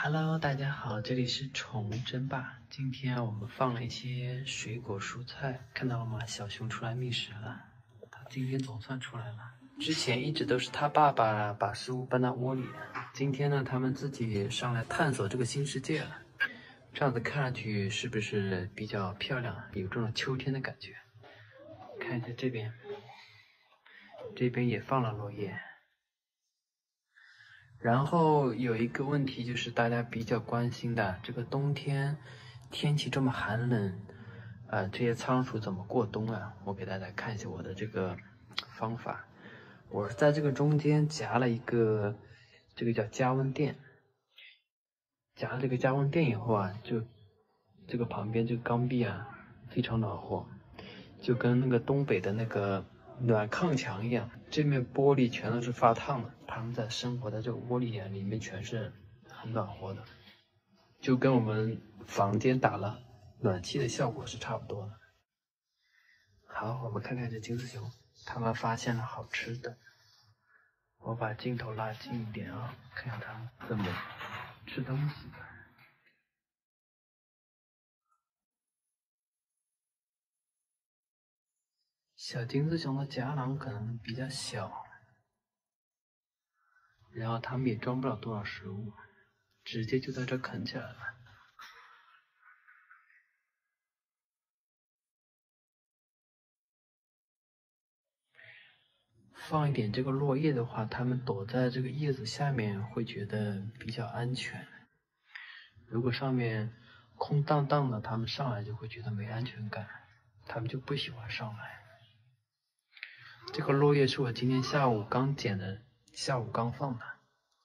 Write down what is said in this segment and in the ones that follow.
Hello， 大家好，这里是宠物争霸。今天我们放了一些水果蔬菜，看到了吗？小熊出来觅食了，它今天总算出来了。之前一直都是它爸爸把食物搬到窝里，今天呢，他们自己上来探索这个新世界了。这样子看上去是不是比较漂亮？有这种秋天的感觉。看一下这边，这边也放了落叶。然后有一个问题就是大家比较关心的，这个冬天天气这么寒冷，这些仓鼠怎么过冬啊？我给大家看一下我的这个方法。我是在这个中间夹了一个，这个叫加温垫。夹了这个加温垫以后啊，就这个旁边这个缸壁啊，非常暖和，就跟那个东北的那个暖炕墙一样，这面玻璃全都是发烫的，它们在生活在这个窝里啊，里面全是很暖和的，就跟我们房间打了暖气的效果是差不多的。好，我们看看这金丝熊，它们发现了好吃的。我把镜头拉近一点啊，看看它们怎么吃东西的。小金丝熊的夹囊可能比较小，然后它们也装不了多少食物，直接就在这啃起来了。放一点这个落叶的话，它们躲在这个叶子下面会觉得比较安全。如果上面空荡荡的，它们上来就会觉得没安全感，它们就不喜欢上来。这个落叶是我今天下午刚捡的，下午刚放的。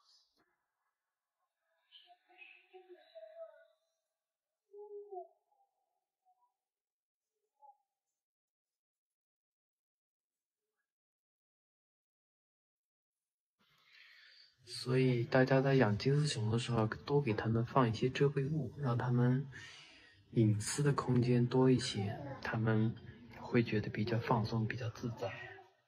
所以大家在养金丝熊的时候，多给它们放一些遮蔽物，让它们隐私的空间多一些，它们会觉得比较放松，比较自在。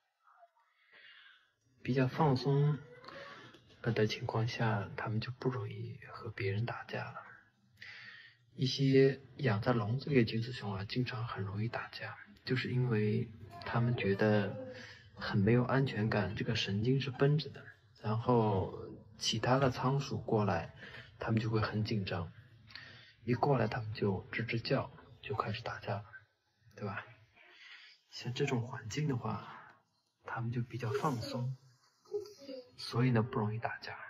比较放松的情况下，它们就不容易和别人打架了。一些养在笼子里的金丝熊啊，经常很容易打架，就是因为它们觉得很没有安全感，这个神经是绷着的。然后其他的仓鼠过来，它们就会很紧张，一过来它们就吱吱叫，就开始打架了，对吧？像这种环境的话，它们就比较放松，所以呢不容易打架。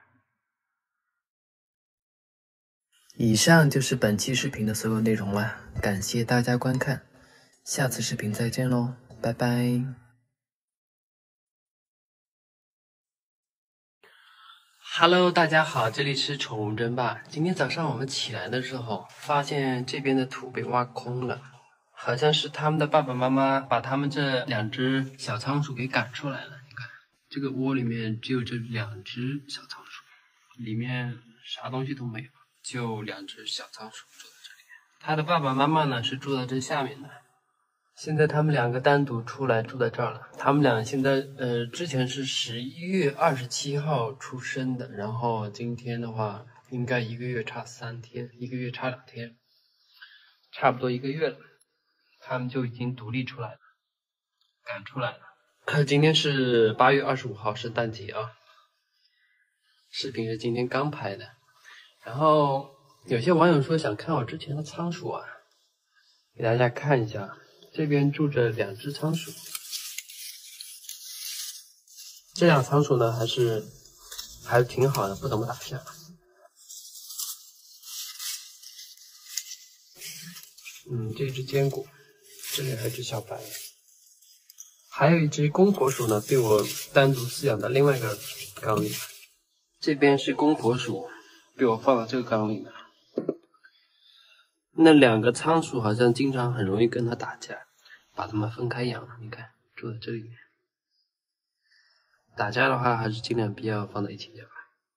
以上就是本期视频的所有内容了，感谢大家观看，下次视频再见喽，拜拜。Hello， 大家好，这里是宠物争霸。今天早上我们起来的时候，发现这边的土被挖空了，好像是他们的爸爸妈妈把他们这2只小仓鼠给赶出来了。你看，这个窝里面只有这2只小仓鼠，里面啥东西都没有，就2只小仓鼠住在这里。他的爸爸妈妈呢是住在这下面的。现在他们2个单独出来住在这儿了。他们俩现在之前是11月27号出生的，然后今天的话应该1个月差3天，1个月差2天，差不多1个月了，他们就已经独立出来了，赶出来了。今天是8月25号，圣诞节啊。视频是今天刚拍的，然后有些网友说想看我之前的仓鼠啊，给大家看一下。这边住着2只仓鼠，这俩仓鼠呢还是挺好的，不怎么打架。这只坚果，这里还有一只小白，还有一只公婆鼠呢，被我单独饲养在另外一个缸里。这边是公婆鼠，被我放到这个缸里面。那2个仓鼠好像经常很容易跟它打架，把它们分开养了。你看，住在这里面。打架的话，还是尽量不要放在一起养。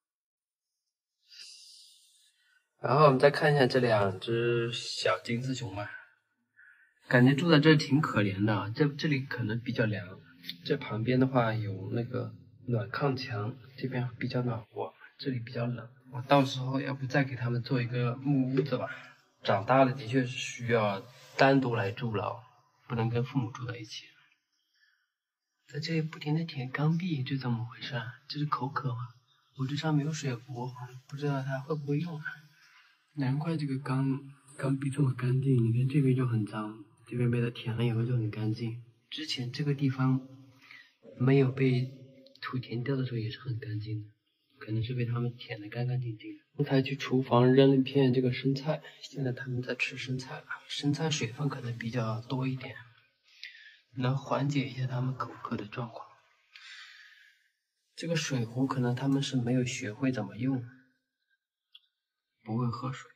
然后我们再看一下这2只小金丝熊吧，感觉住在这挺可怜的啊。这里可能比较凉，这旁边的话有那个暖炕墙，这边比较暖和，这里比较冷。 我到时候要不再给他们做一个木屋子吧。长大了的确是需要单独来住了，不能跟父母住在一起。在这里不停的舔缸壁，这怎么回事啊？这是口渴吗？我这上没有水壶，不知道它会不会用啊？难怪这个缸壁这么干净，你看这边就很脏，这边被它舔了以后就很干净。之前这个地方没有被土填掉的时候也是很干净的，可能是被他们舔得干干净净的。刚才去厨房扔了一片这个生菜，现在他们在吃生菜了。生菜水分可能比较多一点，能缓解一下他们口渴的状况。这个水壶可能他们是没有学会怎么用，不会喝水。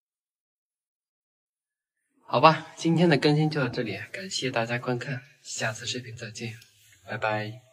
好吧，今天的更新就到这里，感谢大家观看，下次视频再见，拜拜。